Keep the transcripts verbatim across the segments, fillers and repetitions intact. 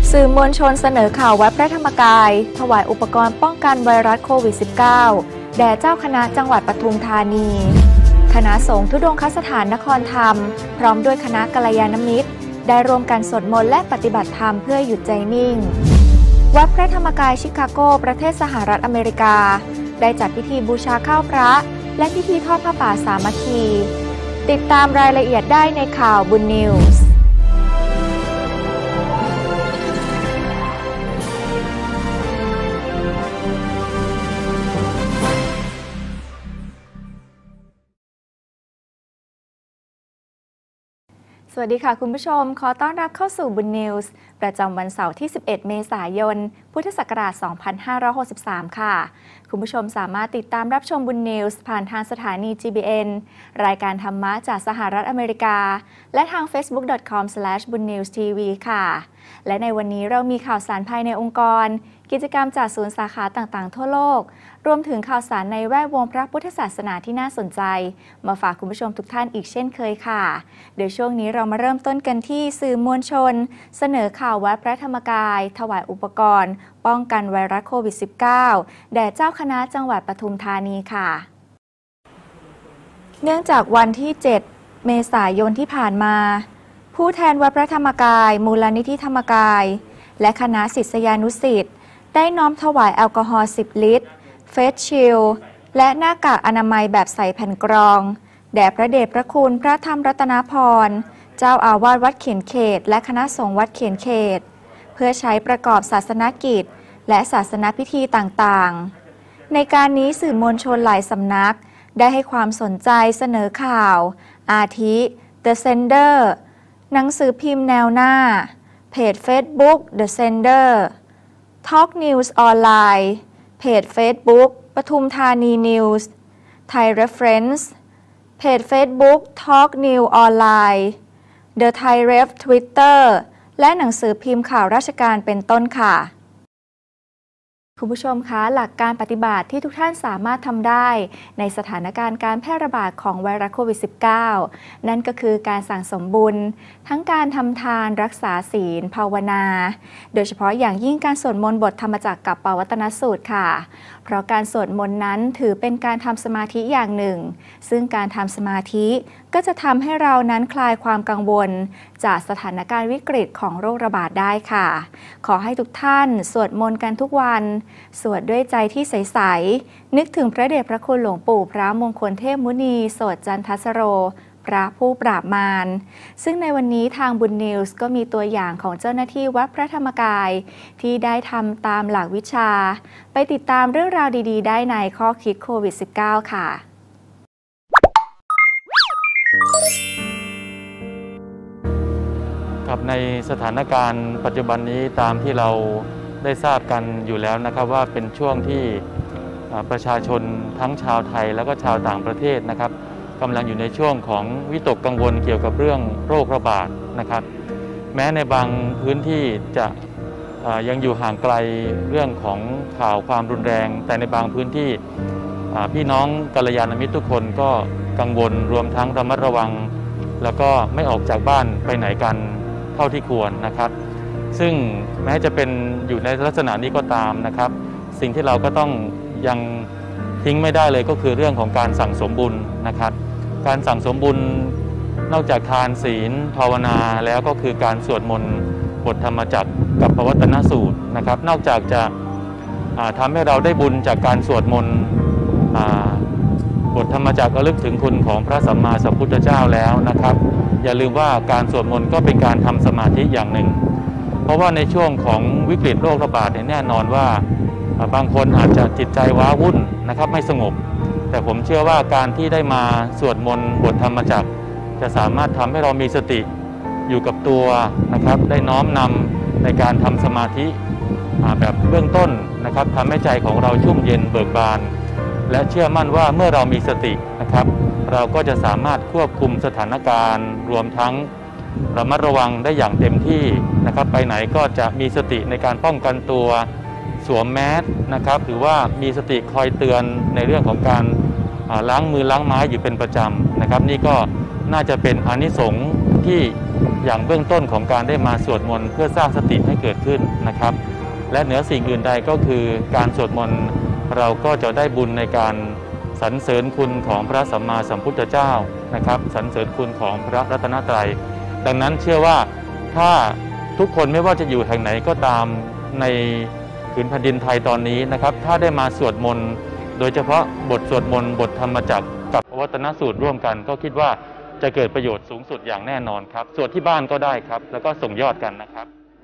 สื่อมวลชนเสนอข่าววัดพระธรรมกายถวายอุปกรณ์ป้องกันไวรัสโควิด สิบเก้า แด่เจ้าคณะจังหวัดปทุมธานีคณะสงฆ์ธุดงคสถานนครธรรมพร้อมด้วยคณะกัลยาณมิตรได้ร่วมกันสวดมนต์และปฏิบัติธรรมเพื่อหยุดใจนิ่งวัดพระธรรมกายชิคาโกประเทศสหรัฐอเมริกาได้จัดพิธีบูชาข้าวพระและพิธีทอดผ้าป่าสามัคคีติดตามรายละเอียดได้ในข่าวบุญนิวส์สวัสดีค่ะคุณผู้ชมขอต้อนรับเข้าสู่บุญนิวส์ประจำวันเสาร์ที่สิบเอ็ดเมษายนพุทธศักราชสองพันห้าร้อยหกสิบสามค่ะคุณผู้ชมสามารถติดตามรับชมบุญนิวส์ผ่านทางสถานี จี บี เอ็น รายการธรรมะจากสหรัฐอเมริกาและทาง เฟซบุ๊ก ดอท คอม สแลช บุญนิวส์ ที วี ค่ะและในวันนี้เรามีข่าวสารภายในองค์กรกิจกรรมจากศูนย์สาขาต่างๆทั่วโลกรวมถึงข่าวสารในแวดวงพระพุทธศาสนาที่น่าสนใจมาฝากคุณผู้ชมทุกท่านอีกเช่นเคยค่ะเดี๋ยวช่วงนี้เรามาเริ่มต้นกันที่สื่อมวลชนเสนอข่าววัดพระธรรมกายถวายอุปกรณ์ป้องกันไวรัสโควิด สิบเก้า แด่เจ้าคณะจังหวัดปทุมธานีค่ะเนื่องจากวันที่เจ็ดเมษายนที่ผ่านมาผู้แทนวัดพระธรรมกายมูลนิธิธรรมกายและคณะศิษยานุศิษย์ได้น้อมถวายแอลกอฮอล์สิบลิตรเฟสชิลด์และหน้ากากอนามัยแบบใส่แผ่นกรองแด่พระเดชพระคุณพระธรรมรัตนพรเจ้าอาวาสวัดเขียนเขตและคณะสงฆ์วัดเขียนเขตเพื่อใช้ประกอบศาสนกิจและศาสนพิธีต่างๆในการนี้สื่อมวลชนหลายสำนักได้ให้ความสนใจเสนอข่าวอาทิ The Sender หนังสือพิมพ์แนวหน้าเพจ Facebook The Sender Talk News ออนไลน์เพจ Facebook ปทุมธานี News Thai Reference เพจ Facebook Talk News ออนไลน์ The Thai Ref Twitter และหนังสือพิมพ์ข่าวราชการเป็นต้นค่ะคุณผู้ชมคะหลักการปฏิบัติที่ทุกท่านสามารถทำได้ในสถานการณ์การแพร่ระบาดของไวรัสโควิด สิบเก้า นั่นก็คือการสั่งสมบุญทั้งการทำทานรักษาศีลภาวนาโดยเฉพาะอย่างยิ่งการสวดมนต์บทธรรมจักรกับปวัตตนสูตรค่ะเพราะการสวดมนต์นั้นถือเป็นการทำสมาธิอย่างหนึ่งซึ่งการทำสมาธิก็จะทำให้เรานั้นคลายความกังวลจากสถานการณ์วิกฤตของโรคระบาดได้ค่ะขอให้ทุกท่านสวดมนต์กันทุกวันสวดด้วยใจที่ใสๆนึกถึงพระเดชพระคุณหลวงปู่พระมงคลเทพมุนีโสตจันทสโรพระผู้ปราบมารซึ่งในวันนี้ทางบุญนิวส์ก็มีตัวอย่างของเจ้าหน้าที่วัดพระธรรมกายที่ได้ทำตามหลักวิชาไปติดตามเรื่องราวดีๆได้ในข้อคิดโควิด สิบเก้า ค่ะครับในสถานการณ์ปัจจุบันนี้ตามที่เราได้ทราบกันอยู่แล้วนะครับว่าเป็นช่วงที่ประชาชนทั้งชาวไทยแล้วก็ชาวต่างประเทศนะครับกำลังอยู่ในช่วงของวิตกกังวลเกี่ยวกับเรื่องโรคระบาดนะครับแม้ในบางพื้นที่จะยังอยู่ห่างไกลเรื่องของข่าวความรุนแรงแต่ในบางพื้นที่พี่น้องกัลยาณมิตรทุกคนก็กังวลรวมทั้งระมัดระวังแล้วก็ไม่ออกจากบ้านไปไหนกันเท่าที่ควรนะครับซึ่งแม้จะเป็นอยู่ในลักษณะนี้ก็ตามนะครับสิ่งที่เราก็ต้องยังทิ้งไม่ได้เลยก็คือเรื่องของการสั่งสมบุญนะครับการสั่งสมบุญนอกจากทานศีลภาวนาแล้วก็คือการสวดมนต์บทธรรมจักรกับปวัตตนสูตรนะครับนอกจากจะทำให้เราได้บุญจากการสวดมนต์บทธรรมจักรระลึกถึงคุณของพระสัมมาสัมพุทธเจ้าแล้วนะครับอย่าลืมว่าการสวดมนต์ก็เป็นการทำสมาธิอย่างหนึ่งเพราะว่าในช่วงของวิกฤตโรคระบาดเนี่ยแน่นอนว่าบางคนอาจจะจิตใจว้าวุ่นนะครับไม่สงบแต่ผมเชื่อว่าการที่ได้มาสวดมนต์บทธรรมจักรจะสามารถทำให้เรามีสติอยู่กับตัวนะครับได้น้อมนำในการทำสมาธิแบบเบื้องต้นนะครับทำให้ใจของเราชุ่มเย็นเบิกบานและเชื่อมั่นว่าเมื่อเรามีสตินะครับเราก็จะสามารถควบคุมสถานการณ์รวมทั้งระมัดระวังได้อย่างเต็มที่นะครับไปไหนก็จะมีสติในการป้องกันตัวสวมแมสนะครับหรือว่ามีสติคอยเตือนในเรื่องของการล้างมือล้างไม้อยู่เป็นประจำนะครับนี่ก็น่าจะเป็นอานิสงส์ที่อย่างเบื้องต้นของการได้มาสวดมนต์เพื่อสร้างสติให้เกิดขึ้นนะครับและเหนือสิ่งอื่นใดก็คือการสวดมนต์เราก็จะได้บุญในการสรรเสริญคุณของพระสัมมาสัมพุทธเจ้านะครับสรรเสริญคุณของพระรัตนตรัยดังนั้นเชื่อว่าถ้าทุกคนไม่ว่าจะอยู่แห่งไหนก็ตามในผืนแผ่นดินไทยตอนนี้นะครับถ้าได้มาสวดมนต์โดยเฉพาะบทสวดมนต์บทธรรมจักรกับวัตนสูตรร่วมกันก็คิดว่าจะเกิดประโยชน์สูงสุดอย่างแน่นอนครับสวดที่บ้านก็ได้ครับแล้วก็ส่งยอดกันนะครับ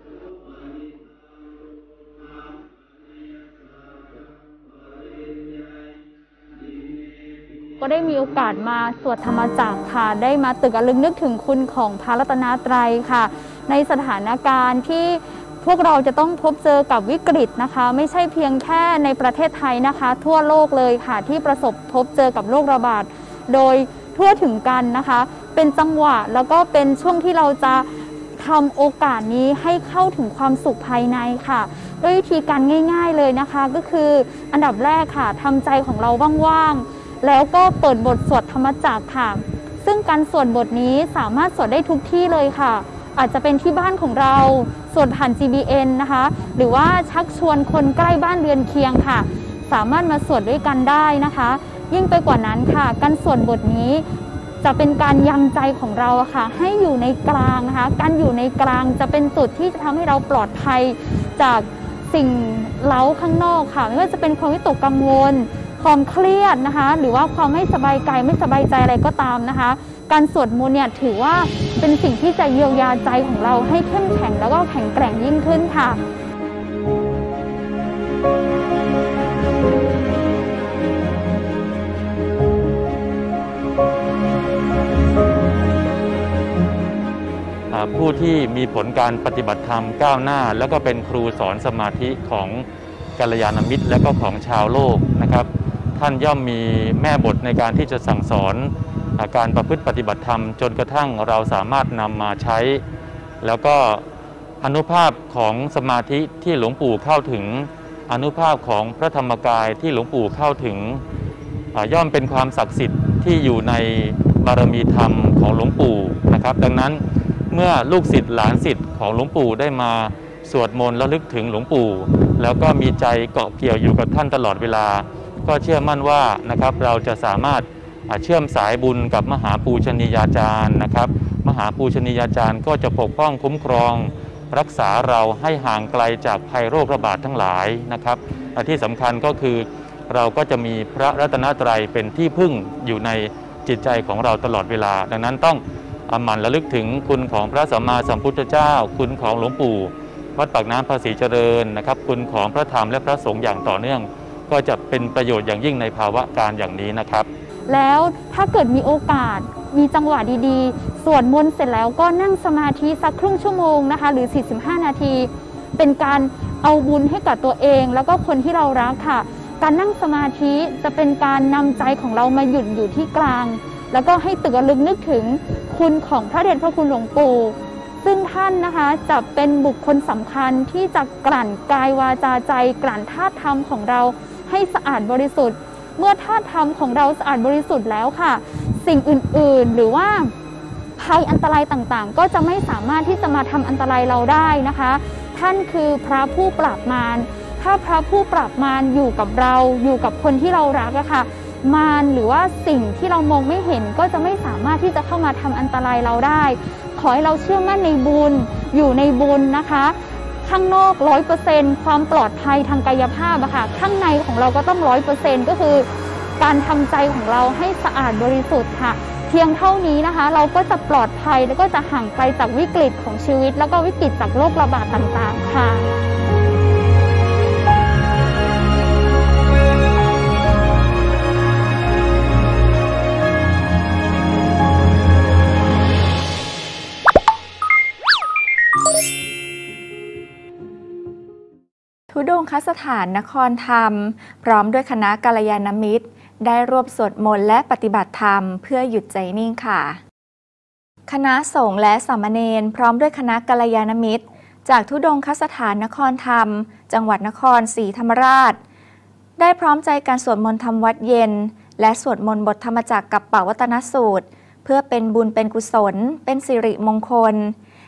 ก็ได้มีโอกาสมาสวดธรรมจักรค่ะได้มาตึกระลึกนึกถึงคุณของพระรัตนตรัยค่ะในสถานการณ์ที่พวกเราจะต้องพบเจอกับวิกฤตนะคะไม่ใช่เพียงแค่ในประเทศไทยนะคะทั่วโลกเลยค่ะที่ประสบพบเจอกับโรคระบาดโดยทั่วถึงกันนะคะเป็นจังหวะแล้วก็เป็นช่วงที่เราจะทำโอกาสนี้ให้เข้าถึงความสุขภายในค่ะด้วยวิธีการง่ายๆเลยนะคะก็คืออันดับแรกค่ะทำใจของเราว่างๆแล้วก็เปิดบทสวดธรรมจักรค่ะซึ่งการสวดบทนี้สามารถสวดได้ทุกที่เลยค่ะอาจจะเป็นที่บ้านของเราสวดผ่าน จี บี เอ็น นะคะหรือว่าชักชวนคนใกล้บ้านเรือนเคียงค่ะสามารถมาสวดด้วยกันได้นะคะยิ่งไปกว่านั้นค่ะการสวดบทนี้จะเป็นการยังใจของเราค่ะให้อยู่ในกลางนะคะการอยู่ในกลางจะเป็นจุดที่จะทำให้เราปลอดภัยจากสิ่งเร้าข้างนอกค่ะไม่ว่าจะเป็นความวิตกกังวลความเครียดนะคะหรือว่าความไม่สบายกายไม่สบายใจอะไรก็ตามนะคะการสวดมนต์เนี่ยถือว่าเป็นสิ่งที่จะเยียวยาใจของเราให้เข้มแข็งแล้วก็แข็งแกร่งยิ่งขึ้นค่ะผู้ที่มีผลการปฏิบัติธรรมก้าวหน้าแล้วก็เป็นครูสอนสมาธิของกัลยาณมิตรและก็ของชาวโลกนะครับท่านย่อมมีแม่บทในการที่จะสั่งสอนการประพฤติปฏิบัติธรรมจนกระทั่งเราสามารถนำมาใช้แล้วก็อานุภาพของสมาธิที่หลวงปู่เข้าถึงอานุภาพของพระธรรมกายที่หลวงปู่เข้าถึงย่อมเป็นความศักดิ์สิทธิ์ที่อยู่ในบารมีธรรมของหลวงปู่นะครับดังนั้นเมื่อลูกศิษย์หลานศิษย์ของหลวงปู่ได้มาสวดมนต์ระลึกถึงหลวงปู่แล้วก็มีใจเกาะเกี่ยวอยู่กับท่านตลอดเวลาก็เชื่อมั่นว่านะครับเราจะสามารถเชื่อมสายบุญกับมหาปูชนียาจารย์นะครับมหาปูชนียาจารย์ก็จะปกป้องคุ้มครองรักษาเราให้ห่างไกลจากภัยโรคระบาดทั้งหลายนะครับที่สำคัญก็คือเราก็จะมีพระรัตนตรัยเป็นที่พึ่งอยู่ในจิตใจของเราตลอดเวลาดังนั้นต้องหมั่นระลึกถึงคุณของพระสัมมาสัมพุทธเจ้าคุณของหลวงปู่วัดปากน้ำภาษีเจริญนะครับคุณของพระธรรมและพระสงฆ์อย่างต่อเนื่องก็จะเป็นประโยชน์อย่างยิ่งในภาวะการอย่างนี้นะครับแล้วถ้าเกิดมีโอกาสมีจังหวะดีๆสวดมนต์เสร็จแล้วก็นั่งสมาธิสักครึ่งชั่วโมงนะคะหรือสี่สิบห้านาทีเป็นการเอาบุญให้กับตัวเองแล้วก็คนที่เรารักค่ะการนั่งสมาธิจะเป็นการนำใจของเรามาหยุดอยู่ที่กลางแล้วก็ให้ตึกระลึกนึกถึงคุณของพระเดชพระคุณหลวงปู่ซึ่งท่านนะคะจะเป็นบุคคลสำคัญที่จะกลั่นกายวาจาใจกลั่นธาตุธรรมของเราให้สะอาดบริสุทธิ์เมื่อธาตุธรรมของเราสะอาดบริสุทธิ์แล้วค่ะสิ่งอื่นๆหรือว่าภัยอันตรายต่างๆก็จะไม่สามารถที่จะมาทำอันตรายเราได้นะคะท่านคือพระผู้ปราบมารถ้าพระผู้ปราบมารอยู่กับเราอยู่กับคนที่เรารักอะค่ะมารหรือว่าสิ่งที่เรามองไม่เห็นก็จะไม่สามารถที่จะเข้ามาทำอันตรายเราได้ขอให้เราเชื่อมั่นในบุญอยู่ในบุญนะคะข้างนอก ร้อยเปอร์เซ็นต์ ความปลอดภัยทางกายภาพอะค่ะข้างในของเราก็ต้อง ร้อยเปอร์เซ็นต์ ก็คือการทำใจของเราให้สะอาดบริสุทธิ์ค่ะเพียงเท่านี้นะคะเราก็จะปลอดภัยแล้วก็จะห่างไกลจากวิกฤตของชีวิตแล้วก็วิกฤตจากโรคระบาดต่างๆค่ะธุดงคสถานนครธรรมพร้อมด้วยคณะกัลยาณมิตรได้ร่วมสวดมนต์และปฏิบัติธรรมเพื่อหยุดใจนิ่งค่ะคณะสงฆ์และสามเณรพร้อมด้วยคณะกัลยาณมิตรจากธุดงคสถานนครธรรมจังหวัดนครศรีธรรมราชได้พร้อมใจการสวดมนต์ทำวัดเย็นและสวดมนต์บทธรรมจักรกับปวัตตนสูตรเพื่อเป็นบุญเป็นกุศลเป็นสิริมงคล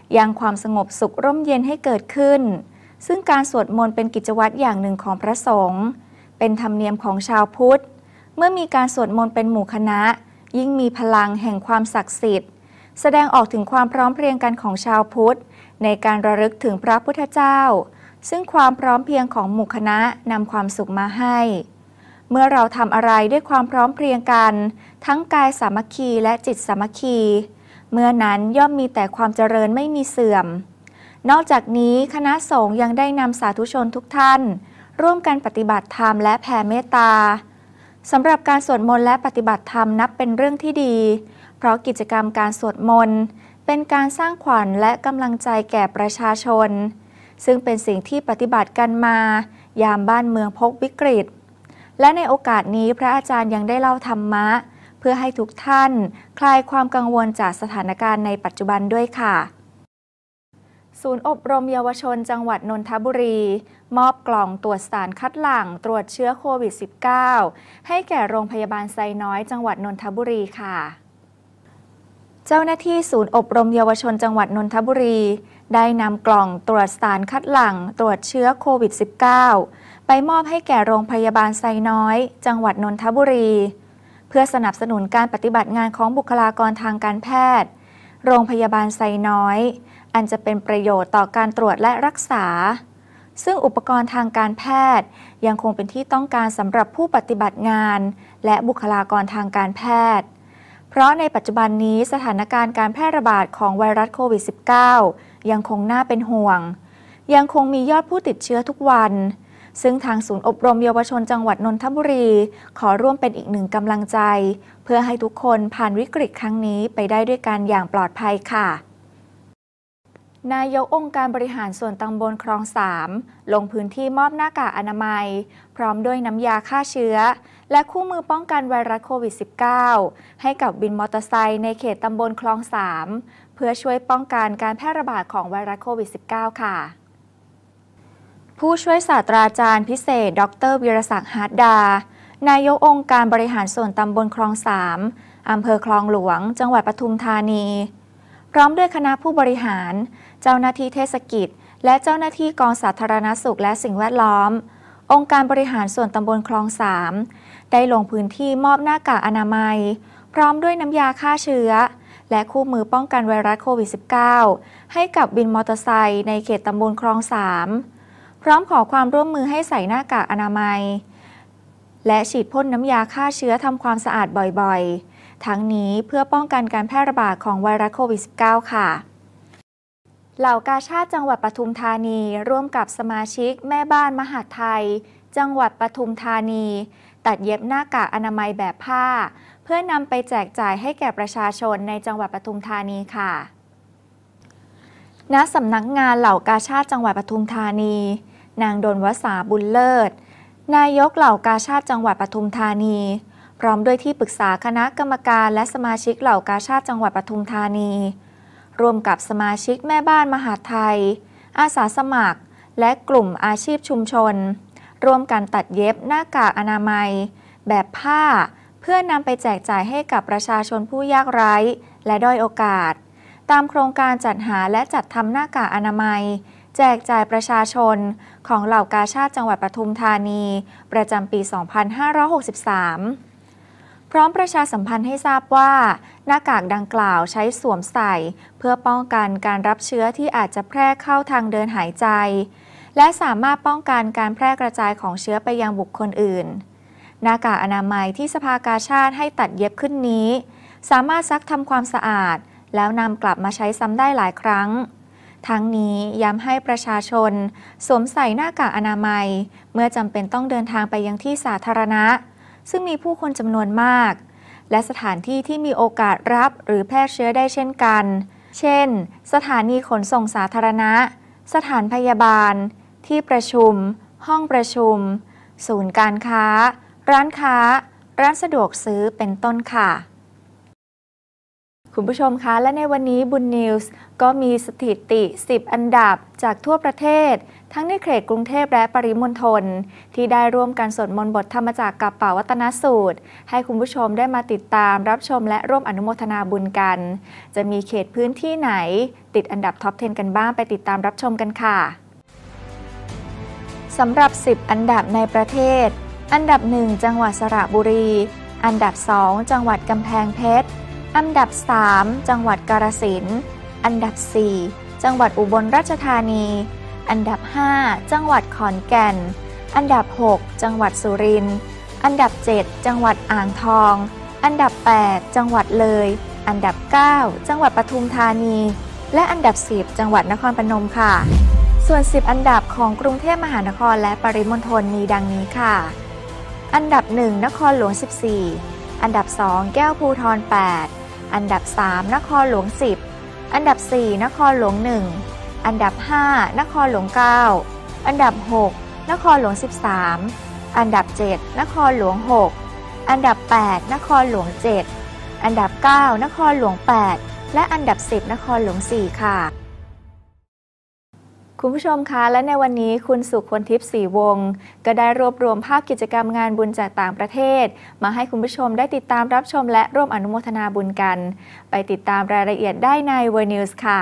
ยังความสงบสุขร่มเย็นให้เกิดขึ้นซึ่งการสวดมนต์เป็นกิจวัตรอย่างหนึ่งของพระสงฆ์เป็นธรรมเนียมของชาวพุทธเมื่อมีการสวดมนต์เป็นหมู่คณะยิ่งมีพลังแห่งความศักดิ์สิทธิ์แสดงออกถึงความพร้อมเพรียงกันของชาวพุทธในการระลึกถึงพระพุทธเจ้าซึ่งความพร้อมเพรียงของหมู่คณะนำความสุขมาให้เมื่อเราทำอะไรด้วยความพร้อมเพรียงกันทั้งกายสามัคคีและจิตสามัคคีเมื่อนั้นย่อมมีแต่ความเจริญไม่มีเสื่อมนอกจากนี้คณะสงฆ์ยังได้นำสาธุชนทุกท่านร่วมกันปฏิบัติธรรมและแผ่เมตตาสำหรับการสวดมนต์และปฏิบัติธรรมนับเป็นเรื่องที่ดีเพราะกิจกรรมการสวดมนต์เป็นการสร้างขวัญและกำลังใจแก่ประชาชนซึ่งเป็นสิ่งที่ปฏิบัติกันมายามบ้านเมืองพบวิกฤตและในโอกาสนี้พระอาจารย์ยังได้เล่าธรรมะเพื่อให้ทุกท่านคลายความกังวลจากสถานการณ์ในปัจจุบันด้วยค่ะศูนย์อบรมเยาวชนจังหวัดนนทบุรีมอบกล่องตรวจสารคัดหลั่งตรวจเชื้อโควิด สิบเก้า ให้แก่โรงพยาบาลไซน้อยจังหวัดนนทบุรีค่ะเจ้าหน้าที่ศูนย์อบรมเยาวชนจังหวัดนนทบุรีได้นำกล่องตรวจสารคัดหลั่งตรวจเชื้อโควิด สิบเก้า ไปมอบให้แก่โรงพยาบาลไซน้อยจังหวัดนนทบุรีเพื่อสนับสนุนการปฏิบัติงานของบุคลากรทางการแพทย์โรงพยาบาลไซน้อยอันจะเป็นประโยชน์ต่อการตรวจและรักษาซึ่งอุปกรณ์ทางการแพทย์ยังคงเป็นที่ต้องการสำหรับผู้ปฏิบัติงานและบุคลากรทางการแพทย์เพราะในปัจจุบันนี้สถานการณ์การแพร่ระบาดของไวรัสโควิด สิบเก้า ยังคงน่าเป็นห่วงยังคงมียอดผู้ติดเชื้อทุกวันซึ่งทางศูนย์อบรมเยาวชนจังหวัดนนทบุรีขอร่วมเป็นอีกหนึ่งกำลังใจเพื่อให้ทุกคนผ่านวิกฤตครั้งนี้ไปได้ด้วยกันอย่างปลอดภัยค่ะนายกองค์การบริหารส่วนตำบลคลองสามลงพื้นที่มอบหน้ากากอนามัยพร้อมด้วยน้ำยาฆ่าเชื้อและคู่มือป้องกันไวรัสโควิด สิบเก้า ให้กับวินมอเตอร์ไซค์ในเขตตำบลคลองสามเพื่อช่วยป้องกันการแพร่ระบาดของไวรัสโควิด สิบเก้า ค่ะผู้ช่วยศาสตราจารย์พิเศษดร.วีรศักดิ์ฮาร์ดดานายกองค์การบริหารส่วนตำบลคลองสามอำเภอคลองหลวงจังหวัดปทุมธานีพร้อมด้วยคณะผู้บริหารเจ้าหน้าที่เทศกิจและเจ้าหน้าที่กองสาธารณสุขและสิ่งแวดล้อมองค์การบริหารส่วนตำบลคลองสามได้ลงพื้นที่มอบหน้ากากอนามัยพร้อมด้วยน้ำยาฆ่าเชื้อและคู่มือป้องกันไวรัสโควิด สิบเก้า ให้กับวินมอเตอร์ไซค์ในเขตตำบลคลองสามพร้อมขอความร่วมมือให้ใส่หน้ากากอนามัยและฉีดพ่นน้ำยาฆ่าเชื้อทำความสะอาดบ่อยๆทั้งนี้เพื่อป้องกันการแพร่ระบาดของไวรัสโควิด สิบเก้า ค่ะเหล่ากาชาดจังหวัดปทุมธานีร่วมกับสมาชิกแม่บ้านมหาดไทยจังหวัดปทุมธานีตัดเย็บหน้ากากอนามัยแบบผ้าเพื่อนำไปแจกจ่ายให้แก่ประชาชนในจังหวัดปทุมธานีค่ะณสำนักงานเหล่ากาชาดจังหวัดปทุมธานีนางดลวสาบุญเลิศนายกเหล่ากาชาดจังหวัดปทุมธานีพร้อมด้วยที่ปรึกษาคณะกรรมการและสมาชิกเหล่ากาชาดจังหวัดปทุมธานีรวมกับสมาชิกแม่บ้านมหาดไทยอาสาสมัครและกลุ่มอาชีพชุมชนร่วมกันตัดเย็บหน้ากากอนามัยแบบผ้าเพื่อนำไปแจกจ่ายให้กับประชาชนผู้ยากไร้และด้อยโอกาสตามโครงการจัดหาและจัดทำหน้ากากอนามัยแจกจ่ายประชาชนของเหล่ากาชาดจังหวัดปทุมธานีประจำปี สองพันห้าร้อยหกสิบสาม พร้อมประชาสัมพันธ์ให้ทราบว่าหน้ากากดังกล่าวใช้สวมใส่เพื่อป้องกันการรับเชื้อที่อาจจะแพร่เข้าทางเดินหายใจและสามารถป้องกันการแพร่กระจายของเชื้อไปยังบุคคลอื่นหน้ากากอนามัยที่สภากาชาดให้ตัดเย็บขึ้นนี้สามารถซักทำความสะอาดแล้วนำกลับมาใช้ซ้ำได้หลายครั้งทั้งนี้ย้ำให้ประชาชนสวมใส่หน้ากากอนามัยเมื่อจำเป็นต้องเดินทางไปยังที่สาธารณะซึ่งมีผู้คนจำนวนมากและสถานที่ที่มีโอกาสรับหรือแพร่เชื้อได้เช่นกันเช่นสถานีขนส่งสาธารณะสถานพยาบาลที่ประชุมห้องประชุมศูนย์การค้าร้านค้าร้านสะดวกซื้อเป็นต้นค่ะคุณผู้ชมคะและในวันนี้บุญนิวส์ก็มีสถิติสิบอันดับจากทั่วประเทศทั้งในเขตกรุงเทพและปริมณฑลที่ได้ร่วมกันสวดมนต์บทธรรมจักรกับป่าวัตนสูตรให้คุณผู้ชมได้มาติดตามรับชมและร่วมอนุโมทนาบุญกันจะมีเขตพื้นที่ไหนติดอันดับท็อปสิบกันบ้างไปติดตามรับชมกันค่ะสำหรับสิบอันดับในประเทศอันดับหนึ่งจังหวัดสระบุรีอันดับสองจังหวัดกำแพงเพชรอันดับสามจังหวัดกาฬสินธุ์อันดับสี่จังหวัดอุบลราชธานีอันดับห้าจังหวัดขอนแก่นอันดับหกจังหวัดสุรินทร์อันดับเจ็ดจังหวัดอ่างทองอันดับแปดจังหวัดเลยอันดับเก้าจังหวัดปทุมธานีและอันดับสิบจังหวัดนครพนมค่ะส่วนสิบอันดับของกรุงเทพมหานครและปริมณฑลมีดังนี้ค่ะอันดับหนึ่งนครหลวงสิบสี่อันดับสองแก้วภูธรแปดอันดับสามนครหลวงสิบอันดับสี่นครหลวงหนึ่งอันดับห้านครหลวงเก้าอันดับหกนครหลวงสิบสามอันดับเจ็ดนครหลวงหกอันดับแปดนครหลวงเจ็ดอันดับเก้านครหลวงแปดและอันดับสิบนครหลวงสี่ค่ะคุณผู้ชมคะและในวันนี้คุณสุคนทิพย์ศรีวงศ์ก็ได้รวบรวมภาพกิจกรรมงานบุญจากต่างประเทศมาให้คุณผู้ชมได้ติดตามรับชมและร่วมอนุโมทนาบุญกันไปติดตามรายละเอียดได้ใน เวิร์ นิวส์ ค่ะ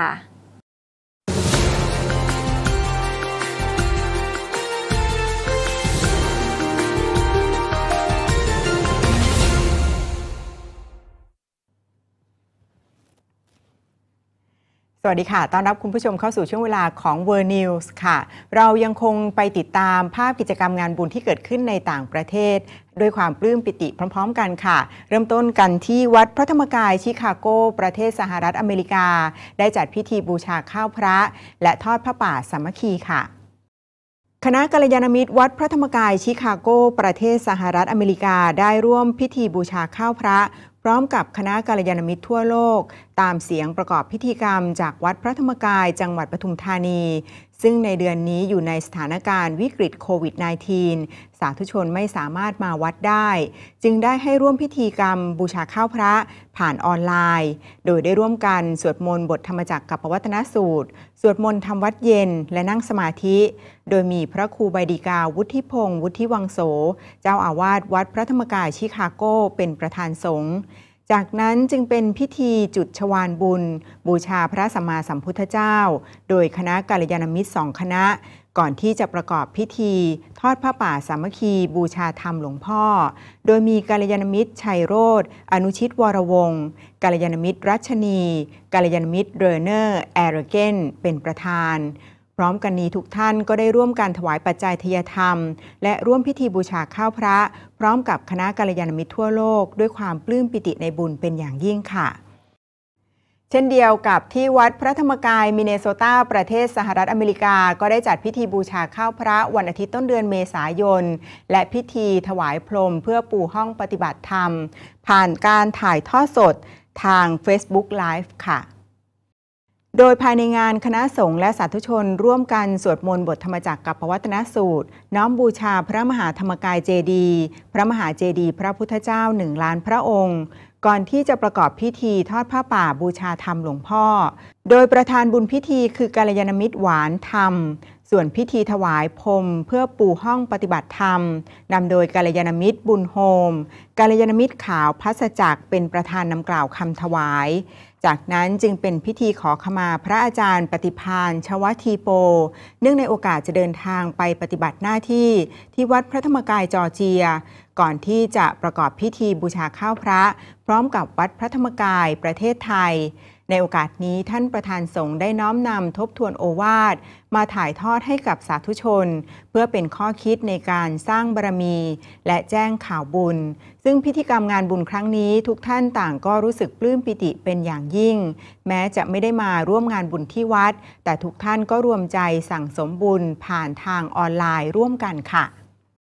สวัสดีค่ะต้อนรับคุณผู้ชมเข้าสู่ช่วงเวลาของ เวิร์ นิวส์ ค่ะเรายังคงไปติดตามภาพกิจกรรมงานบุญที่เกิดขึ้นในต่างประเทศด้วยความปลื้มปิติพร้อมๆกันค่ะเริ่มต้นกันที่วัดพระธรรมกายชิคาโกประเทศสหรัฐอเมริกาได้จัดพิธีบูชาข้าวพระและทอดผ้าป่าสามัคคีค่ะคณะกัลยาณมิตรวัดพระธรรมกายชิคาโกประเทศสหรัฐอเมริกาได้ร่วมพิธีบูชาข้าวพระพร้อมกับคณะกัลยาณมิตรทั่วโลกตามเสียงประกอบพิธีกรรมจากวัดพระธรรมกายจังหวัดปทุมธานีซึ่งในเดือนนี้อยู่ในสถานการณ์วิกฤตโควิด สิบเก้า สาธุชนไม่สามารถมาวัดได้จึงได้ให้ร่วมพิธีกรรมบูชาข้าวพระผ่านออนไลน์โดยได้ร่วมกันสวดมนต์บทธรรมจักรกับปวัตนสูตรสวดมนต์ทำวัดเย็นและนั่งสมาธิโดยมีพระครูใบดีกาวุฒิพงศ์วุฒิวังโสเจ้าอาวาสวัดพระธรรมกายชิคาโกเป็นประธานสงฆ์จากนั้นจึงเป็นพิธีจุดชวาลบุญบูชาพระสัมมาสัมพุทธเจ้าโดยคณะกัลยาณมิตรสองคณะก่อนที่จะประกอบพิธีทอดผ้าป่าสามัคคีบูชาธรรมหลวงพ่อโดยมีกัลยาณมิตรชัยโรจน์อนุชิตวรวงศ์กัลยาณมิตรรัชนีกัลยาณมิตรเรเนอร์แอร์เกนเป็นประธานพร้อมกันนี้ทุกท่านก็ได้ร่วมกันถวายปัจจัยทยธรรมและร่วมพิธีบูชาข้าวพระพร้อมกับคณะกัลยาณมิตรทั่วโลกด้วยความปลื้มปิติในบุญเป็นอย่างยิ่งค่ะเช่นเดียวกับที่วัดพระธรรมกายมินเนโซตาประเทศสหรัฐอเมริกาก็ได้จัดพิธีบูชาข้าวพระวันอาทิตย์ต้นเดือนเมษายนและพิธีถวายพรหมเพื่อปูห้องปฏิบัติธรรมผ่านการถ่ายทอดสดทาง Facebook Live ค่ะโดยภายในงานคณะสงฆ์และสาธุชนร่วมกันสวดมนต์บทธรรมจักรกับปวัตนสูตรน้อมบูชาพระมหาธรรมกายเจดีย์พระมหาเจดีย์พระพุทธเจ้าหนึ่งล้านพระองค์ก่อนที่จะประกอบพิธีทอดผ้าป่าบูชาธรรมหลวงพ่อโดยประธานบุญพิธีคือกัลยาณมิตรหวานธรรมส่วนพิธีถวายพรมเพื่อปูห้องปฏิบัติธรรมนำโดยกัลยาณมิตรบุญโฮมกัลยาณมิตรขาวพัสจักรเป็นประธานนำกล่าวคำถวายจากนั้นจึงเป็นพิธีขอขมาพระอาจารย์ปฏิภาณชวทีโปเนื่องในโอกาสจะเดินทางไปปฏิบัติหน้าที่ที่วัดพระธรรมกายจอร์เจียก่อนที่จะประกอบพิธีบูชาข้าวพระพร้อมกับวัดพระธรรมกายประเทศไทยในโอกาสนี้ท่านประธานสงฆ์ได้น้อมนำทบทวนโอวาทมาถ่ายทอดให้กับสาธุชนเพื่อเป็นข้อคิดในการสร้างบารมีและแจ้งข่าวบุญซึ่งพิธีกรรมงานบุญครั้งนี้ทุกท่านต่างก็รู้สึกปลื้มปิติเป็นอย่างยิ่งแม้จะไม่ได้มาร่วมงานบุญที่วัดแต่ทุกท่านก็รวมใจสั่งสมบุญผ่านทางออนไลน์ร่วมกันค่ะ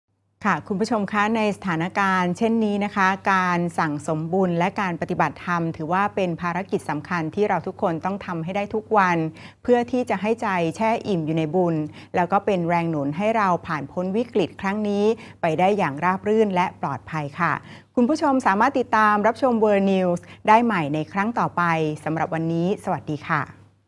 ค่ะคุณผู้ชมคะในสถานการณ์เช่นนี้นะคะการสั่งสมบุญและการปฏิบัติธรรมถือว่าเป็นภารกิจสำคัญที่เราทุกคนต้องทำให้ได้ทุกวันเพื่อที่จะให้ใจแช่อิ่มอยู่ในบุญแล้วก็เป็นแรงหนุนให้เราผ่านพ้นวิกฤตครั้งนี้ไปได้อย่างราบรื่นและปลอดภัยค่ะคุณผู้ชมสามารถติดตามรับชม World News ได้ใหม่ในครั้งต่อไปสำหรับวันนี้สวัสดีค่ะ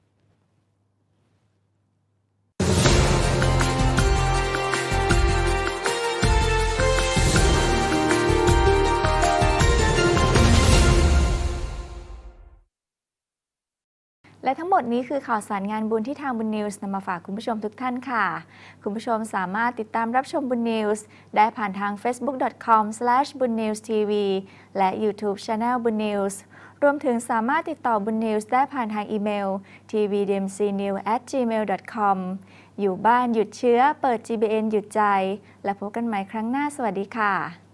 และทั้งหมดนี้คือข่าวสารงานบุญที่ทางบุญนิวส์นำมาฝากคุณผู้ชมทุกท่านค่ะคุณผู้ชมสามารถติดตามรับชมบุญนิวส์ได้ผ่านทาง เฟซบุ๊ก ดอท คอม สแลช บุญนิวส์ ที วี และ ยูทูบ Channel บุญนิวส์รวมถึงสามารถติดต่อบุญนิวส์ได้ผ่านทางอีเมล ที วี ดี เอ็ม ซี นิวส์ แอท จีเมล ดอท คอม อยู่บ้านหยุดเชื้อเปิด จี บี เอ็น หยุดใจและพบกันใหม่ครั้งหน้าสวัสดีค่ะ